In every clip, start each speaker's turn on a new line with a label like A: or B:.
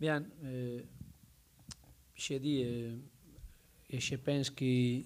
A: Bien, j'ai dit, et je pense que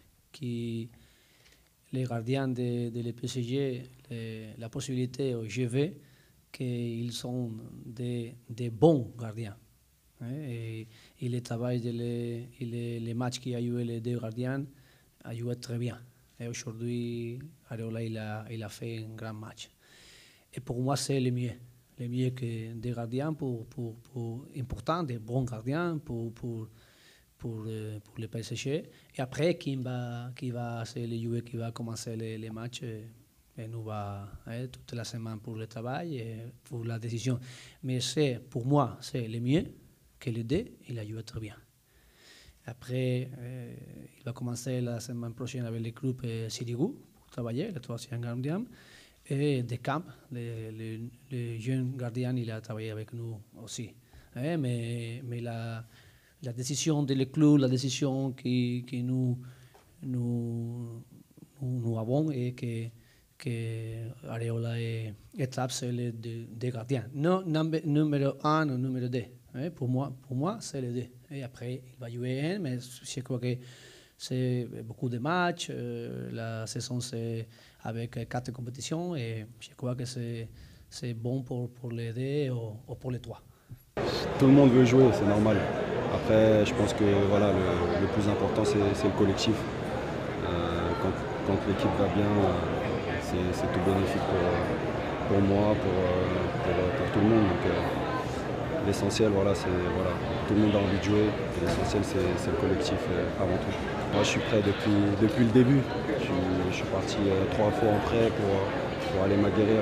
A: les gardiens de le PSG, la possibilité au GV, qu'ils sont des bons gardiens. Et le travail, les matchs qu'il y a eu les deux gardiens, a joué très bien. Et aujourd'hui, Areola il a fait un grand match. Et pour moi, c'est le mieux. Le mieux que des gardiens importants, des bons gardiens pour le PSG. Et après, qui va c'est le joueur qui va commencer les matchs. Et nous va toute la semaine pour le travail et pour la décision. Mais pour moi, c'est le mieux que le deux, il a joué très bien. Après, il va commencer la semaine prochaine avec le groupe Sirigu pour travailler, le troisième gardien. Et Deschamps, le jeune gardien, il a travaillé avec nous aussi. Mais la décision de le club, la décision que nous avons est que Areola et Trapp, c'est les deux gardiens. Non numéro 1 ou numéro 2. Pour moi, c'est les deux. Et après, il va jouer un, mais je crois que c'est beaucoup de matchs. La saison, c'est avec 4 compétitions et je crois que c'est bon pour les deux ou pour les 3.
B: Tout le monde veut jouer, c'est normal. Après, je pense que voilà, le plus important, c'est le collectif. Quand l'équipe va bien, c'est tout bénéfique pour moi, pour tout le monde. L'essentiel, voilà, tout le monde a envie de jouer. L'essentiel, c'est le collectif avant tout. Moi, je suis prêt depuis le début. Je suis parti 3 fois en prêt pour aller m'aguerrir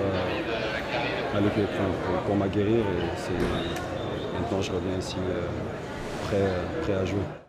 B: pour m'aguerrir. Et maintenant, je reviens ici prêt à jouer.